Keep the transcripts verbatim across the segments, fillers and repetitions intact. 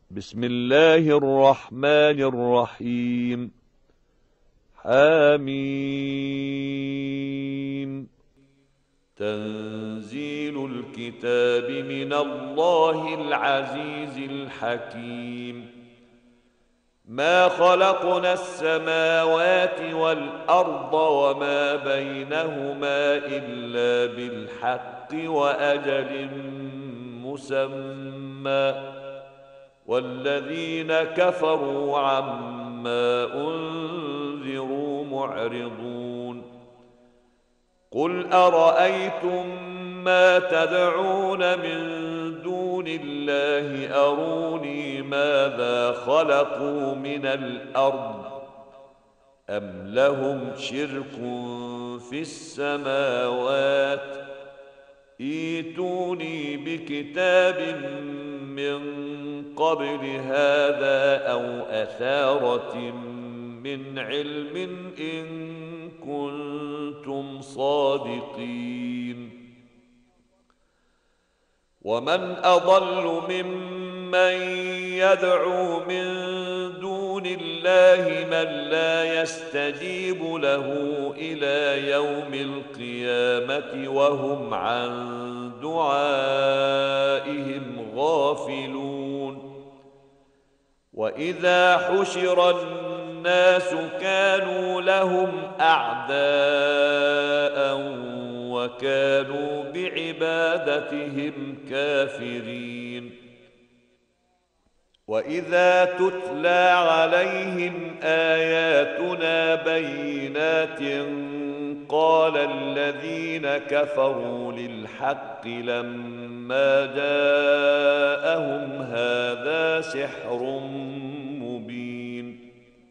بسم الله الرحمن الرحيم. حميم. تنزيل الكتاب من الله العزيز الحكيم. ما خلقنا السماوات والأرض وما بينهما إلا بالحق وأجل مسمى، والذين كفروا عما أنذروا معرضون. قل أرأيتم ما تدعون من دون الله أروني ماذا خلقوا من الأرض أم لهم شرك في السماوات ائتوني بكتاب من قبل هذا أو أثارة من علم إن كنتم صادقين. ومن أضل ممن يدعو من دون الله من لا يستجيب له إلى يوم القيامة وهم عن دعائهم غافلون. وإذا حشر الناس كانوا لهم أعداء وكانوا بعبادتهم كافرين. وإذا تتلى عليهم آياتنا بينات قال الذين كفروا للحق لما جاءهم هذا سحر مبين.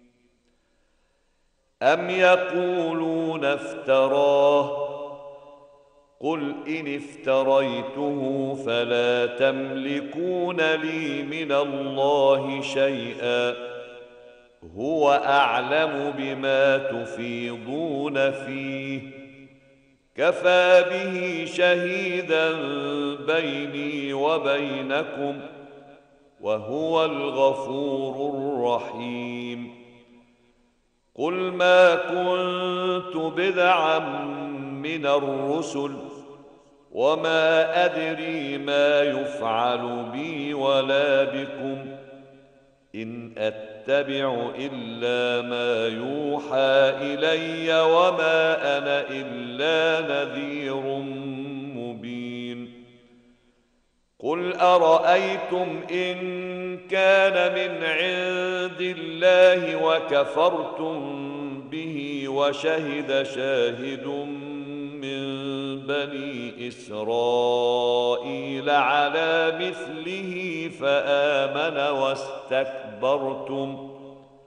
أم يقولون افتراه قل إن افتريته فلا تملكون لي من الله شيئا هو أعلم بما تفيضون فيه كفى به شهيدا بيني وبينكم وهو الغفور الرحيم. قل ما كنت بدعا من الرسل وما أدري ما يفعل بي ولا بكم إن أتبع إلا ما يوحى إلي وما أنا إلا نذير مبين. قل أرأيتم إن كان من عند الله وكفرتم به وشهد شاهد من بني إسرائيل على مثله فآمن واستكبرتم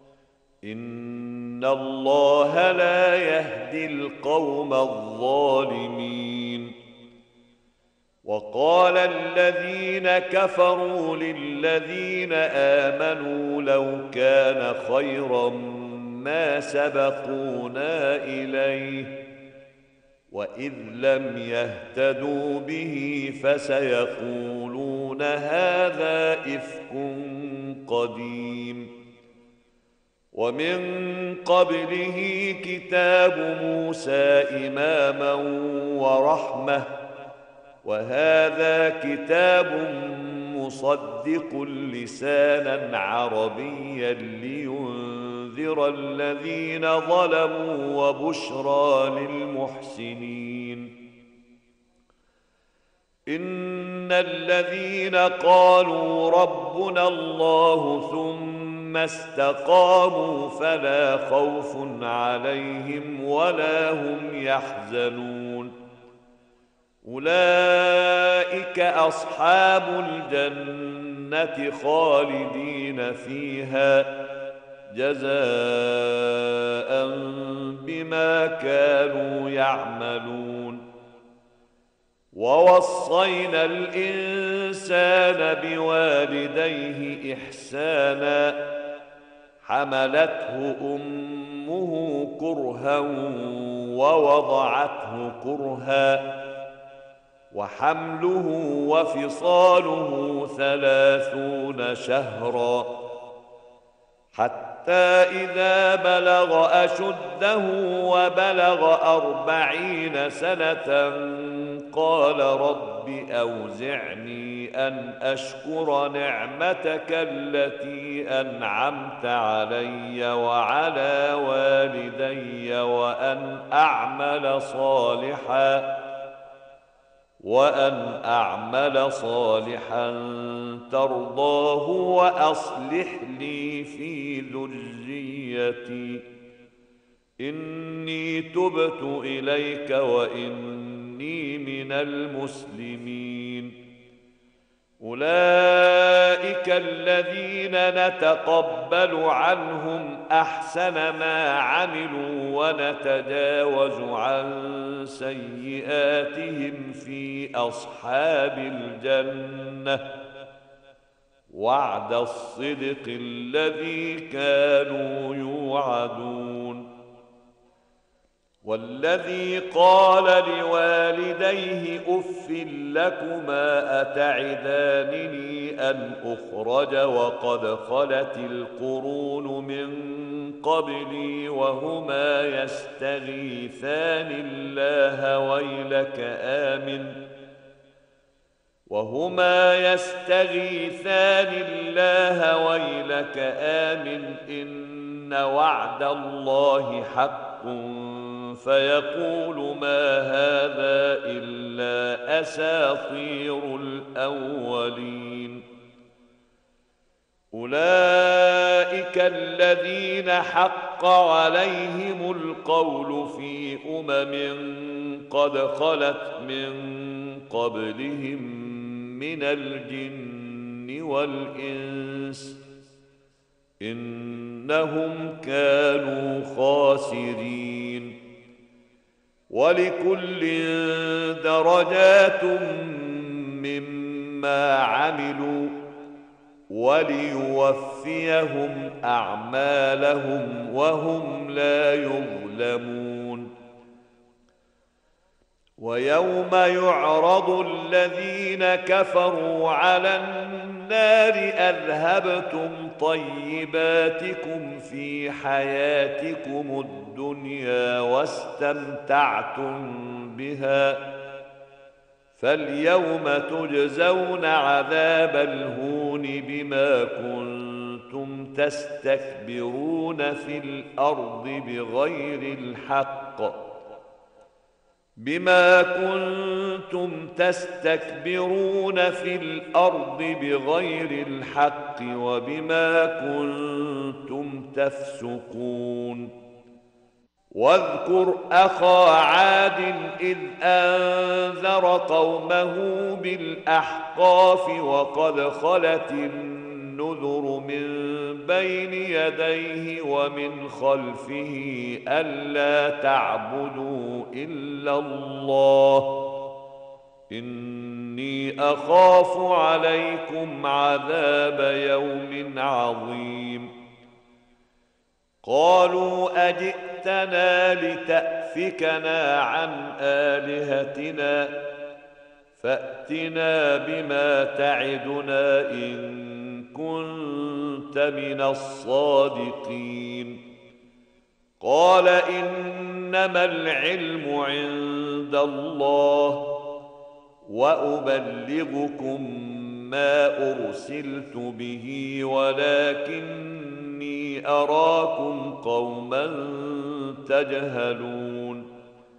إن الله لا يهدي القوم الظالمين. وقال الذين كفروا للذين آمنوا لو كان خيرا ما سبقونا إليه وإذ لم يهتدوا به فسيقولون هذا إفك قديم. ومن قبله كتاب موسى إماما ورحمة وهذا كتاب مصدق لسانا عربيا لينذر الذين ظلموا وبشرى للمحسنين. إن الذين قالوا ربنا الله ثم استقاموا فلا خوف عليهم ولا هم يحزنون. أولئك أصحاب الجنة خالدين فيها جزاء بما كانوا يعملون. ووصينا الإنسان بوالديه إحسانا حملته أمه كرها ووضعته كرها وحمله وفصاله ثلاثون شهرا حتى إذا بلغ أشده وبلغ أربعين سنة قال رب أوزعني أن أشكر نعمتك التي أنعمت علي وعلى والدي وأن أعمل صالحا وأن أعمل صالحا ترضاه وأصلح لي في ذريتي إني تبت إليك وإني من المسلمين. أولئك الذين نتقبل عنهم أحسن ما عملوا ونتجاوز عن سيئاتهم في أصحاب الجنة وعد الصدق الذي كانوا يوعدون. والذي قال لوالديه أف لكما أتعدانني أن أخرج وقد خلت القرون من قبلي وهما يستغيثان الله ويلك آمن وهما يستغيثان الله ويلك آمن إن وعد الله حق فيقول ما هذا إلا أساطير الأولين. أولئك الذين حق عليهم القول في أمم قد خلت من قبلهم من الجن والإنس إنهم كانوا خاسرين. ولكل درجات مما عملوا وليوفيهم أعمالهم وهم لا يظلمون. ويوم يعرض الذين كفروا على النار أذهبتم طيباتكم في حياتكم الدنيا واستمتعتم بها فاليوم تجزون عذاب الهون بما كنتم تستكبرون في الأرض بغير الحق بما كنتم تستكبرون في الأرض بغير الحق وبما كنتم تفسقون. واذكر أخا عاد إذ أنذر قومه بالأحقاف وقد خلت النذر من بين يديه ومن خلفه ألا تعبدوا إلا الله إني أخاف عليكم عذاب يوم عظيم. قالوا أجئتنا لتأفكنا عن آلهتنا فأتنا بما تعدنا إن كنت من الصادقين. قال إنما العلم عند الله وأبلغكم ما أرسلت به ولكني أراكم قوما تجهلون.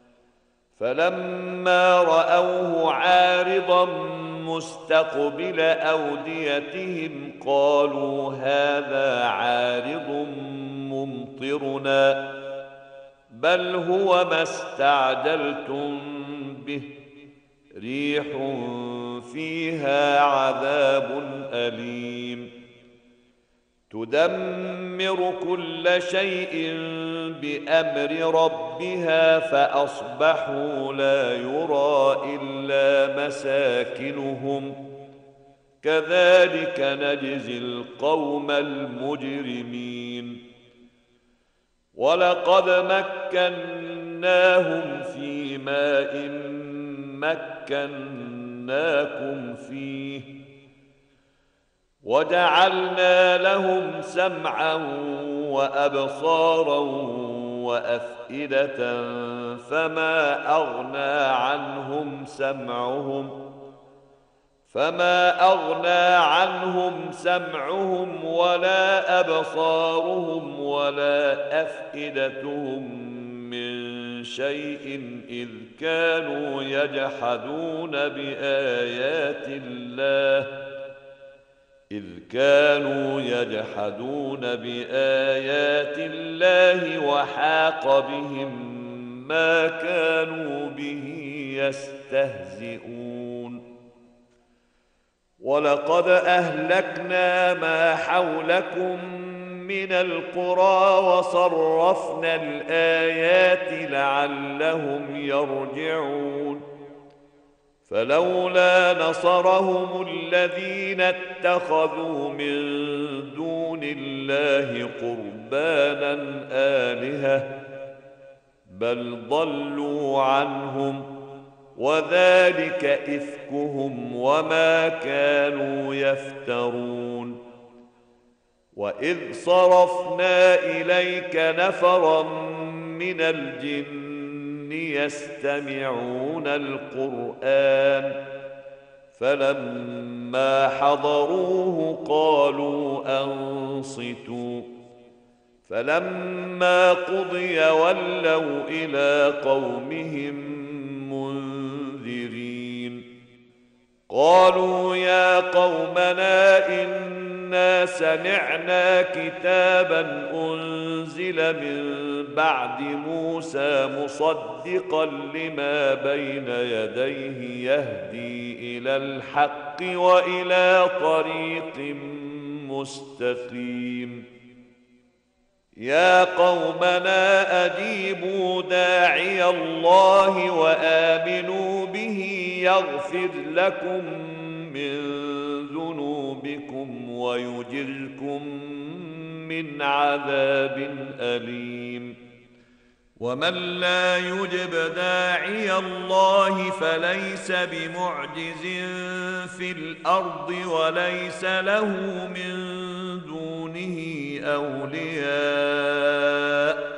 فلما رأوه عارضا مستقبل أوديتهم قالوا هذا عارض ممطرنا بل هو ما استعجلتم به ريح فيها عذاب أليم تدمر كل شيء بأمر ربها فأصبحوا لا يرى إلا مساكنهم كذلك نجزي القوم المجرمين. ولقد مكناهم في ماء مكناهم مكناكم فيه وجعلنا لهم سمعا وأبصارا وأفئدة فما أغنى عنهم سمعهم فما أغنى عنهم سمعهم ولا أبصارهم ولا أفئدتهم من شيء إذ كانوا يجحدون بآيات الله إذ كانوا يجحدون بآيات الله وحاق بهم ما كانوا به يستهزئون ولقد أهلكنا ما حولكم من القرى وصرفنا الآيات لعلهم يرجعون فلولا نصرهم الذين اتخذوا من دون الله قربانا آلهة بل ضلوا عنهم وذلك إفكهم وما كانوا يفترون وإذ صرفنا إليك نفرا من الجن يستمعون القرآن فلما حضروه قالوا أنصتوا فلما قضي ولوا إلى قومهم منذرين قالوا يا قومنا إنا سمعنا كتابا أنزل من بعد موسى مصدقا لما بين يديه يهدي إلى الحق وإلى طريق مستقيم يا قومنا أجيبوا داعي الله وآمنوا به يغفر لكم من ذنوبكم ويجركم من عذاب أليم ومن لا يجب داعي الله فليس بمعجز في الأرض وليس له من دونه أولياء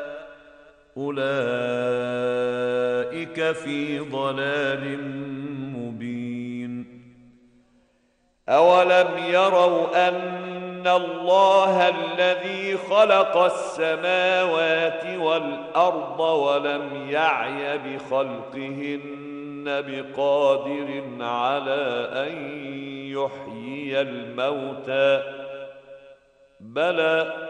أولئك في ضلال مبين أولم يروا أن الله الذي خلق السماوات والأرض ولم يعي بخلقهن بقادر على أن يحيي الموتى بلى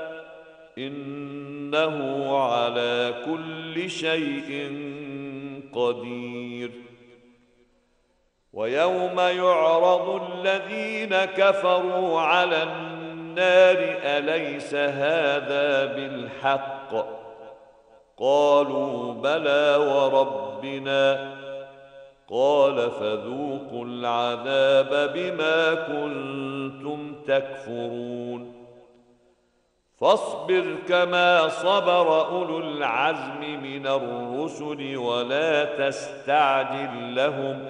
إنه على كل شيء قدير ويوم يعرض الذين كفروا على النار أليس هذا بالحق قالوا بلى وربنا قال فذوقوا العذاب بما كنتم تكفرون فاصبر كما صبر أولو العزم من الرسل ولا تستعجل لهم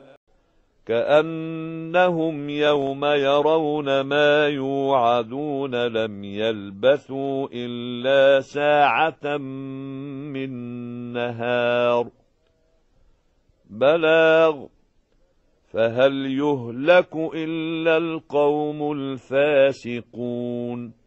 كأنهم يوم يرون ما يوعدون لم يلبثوا إلا ساعة من نهار بلاغ فهل يهلك إلا القوم الفاسقون